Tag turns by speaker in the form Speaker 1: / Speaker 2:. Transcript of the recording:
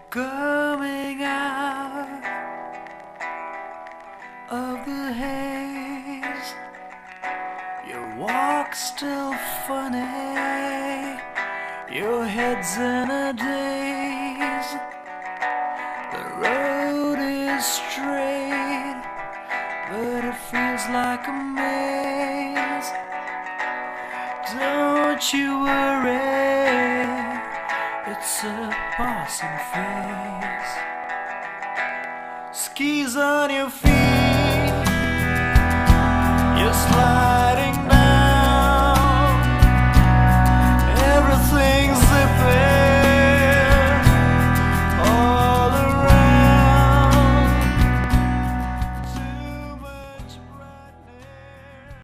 Speaker 1: Coming out of the haze, your walk's still funny, your head's in a daze. The road is straight, but it feels like a maze. Don't you worry, it's a passing phase. Skis on your feet, you slide